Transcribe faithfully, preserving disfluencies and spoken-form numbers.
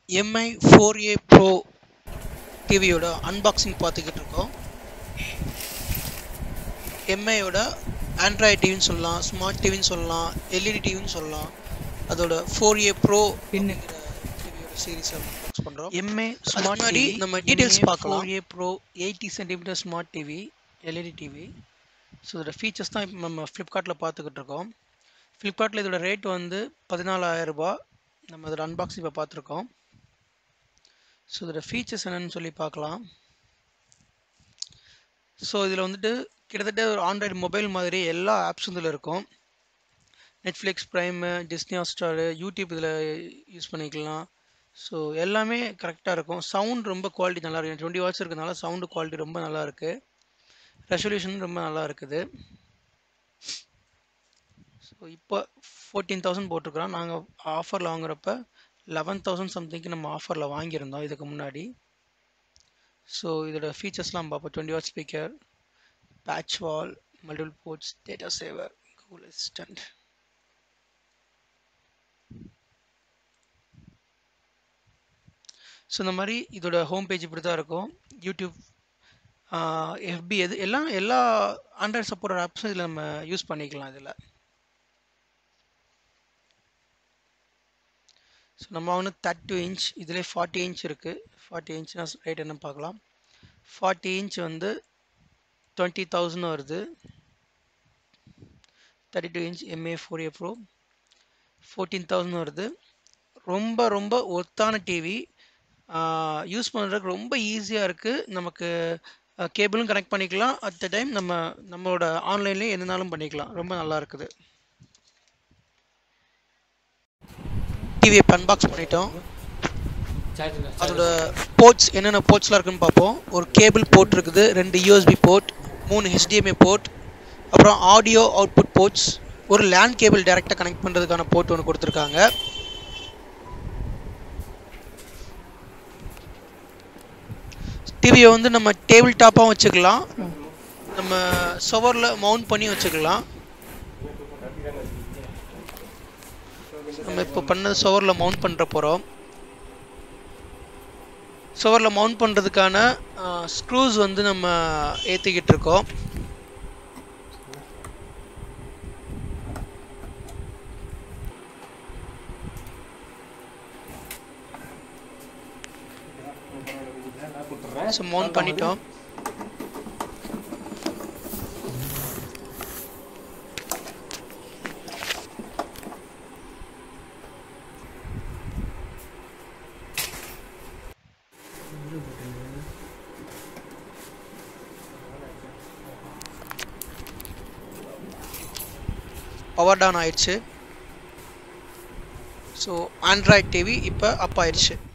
M I four A Pro டிவியோட unboxing பார்த்துக்கிட்டு இருக்கோம். M I யோட ஆண்ட்ராய்டு டிவின்னு சொல்லலாம், ஸ்மார்ட் டிவின்னு சொல்லலாம், எல்இடி டிவின்னு சொல்லலாம். அதோட four A Pro அப்படிங்கிற டிவியோட சீரிஸ் அன்பாக்ஸ் பண்ணுறோம். M I ஸ்மார்ட் டிவி நம்ம டீடைல்ஸ் பார்க்கலாம். four A Pro eighty centimeter smart TV, LED TV. So இதோட ஃபீச்சர்ஸ் தான் இப்போ நம்ம ஃப்ளிப்கார்ட்டில் பார்த்துக்கிட்டு இருக்கோம். ஃப்ளிப்கார்ட்டில் இதோட ரேட் வந்து பதினாலாயிரம் ரூபாய். நம்ம இதோட அன்பாக்சிங் இப்போ பார்த்துருக்கோம். ஸோ இதோட ஃபீச்சர்ஸ் என்னன்னு சொல்லி பார்க்கலாம். ஸோ இதில் வந்துட்டு கிட்டத்தட்ட ஒரு ஆண்ட்ராய்டு மொபைல் மாதிரி எல்லா ஆப்ஸும் இதில் இருக்கும். Netflix, Prime, Disney Hotstar, YouTube இதில் யூஸ் பண்ணிக்கலாம். ஸோ எல்லாமே கரெக்டாக இருக்கும். சவுண்ட் ரொம்ப குவாலிட்டி நல்லா இருக்குது. டுவெண்ட்டி வாட்ஸ் இருக்கிறதுனால சவுண்டு குவாலிட்டி ரொம்ப நல்லா இருக்குது. ரெசல்யூஷன் ரொம்ப நல்லா இருக்குது. ஸோ இப்போ ஃபோர்டீன் தௌசண்ட் போட்டிருக்கிறோம். நாங்கள் ஆஃபரில் வாங்குறப்ப லெவன் தௌசண்ட் சம்திங்க்கு நம்ம ஆஃபரில் வாங்கியிருந்தோம் இதுக்கு முன்னாடி. ஸோ இதோட ஃபீச்சர்ஸ்லாம் பார்ப்போம். Twenty watt speaker, patch wall, multiple ports, data saver, Google assistant. So இந்த மாதிரி இதோட ஹோம் பேஜ் இப்படி தான் இருக்கும். யூடியூப், எஃபி, எது எல்லாம் எல்லா ஆண்ட்ராய்டு சப்போர்ட் ஆப்ஸும் இதில் நம்ம யூஸ் பண்ணிக்கலாம். இதில் ஸோ நம்ம வந்து தேர்ட்டி இன்ச், இதில் ஃபார்ட்டி இன்ச் இருக்குது. ஃபார்ட்டி இன்ச்னா ரேட் என்ன பார்க்கலாம். ஃபார்ட்டி இன்ச் வந்து டுவெண்ட்டி தௌசண்ட் வருது. Thirty two inch M I four A Pro fourteen thousand வருது. ரொம்ப ரொம்ப ஒர்த்தான டிவி. யூஸ் பண்ணுறதுக்கு ரொம்ப ஈஸியாக இருக்குது. நமக்கு கேபிளும் கனெக்ட் பண்ணிக்கலாம். அட் த டைம் நம்ம நம்மளோட ஆன்லைன்லேயே எதுனாலும் பண்ணிக்கலாம். ரொம்ப நல்லா இருக்குது. டிவியை அன்பாக்ஸ் பண்ணிட்டோம். அதோட போர்ட்ஸ் என்னென்ன போர்ட்ஸ்லாம் இருக்குன்னு பார்ப்போம். ஒரு கேபிள் போர்ட் இருக்குது, ரெண்டு யூஎஸ்பி போர்ட், மூணு H D M I port, அப்புறம் ஆடியோ அவுட்புட் போர்ட்ஸ், ஒரு லேண்ட் கேபிள் டைரெக்டாக கனெக்ட் பண்ணுறதுக்கான போர்ட் ஒன்று கொடுத்துருக்காங்க. டிவியை வந்து நம்ம டேபிள் டாப்பாகவும் வச்சுக்கலாம், நம்ம சுவரில் மவுண்ட் பண்ணி வச்சுக்கலாம். நம்ம இப்போ பண்ண சுவரில் மவுண்ட் பண்ணுற போகிறோம். சுவரில் மவுண்ட் பண்ணுறதுக்கான ஸ்க்ரூஸ் வந்து நம்ம ஏற்றிக்கிட்டு இருக்கோம். ஸோ மவுண்ட் பண்ணிட்டோம். பவர் டவுன் ஆயிடுச்சு. ஸோ ஆண்ட்ராய்டு டிவி இப்போ அப் ஆயிடுச்சு.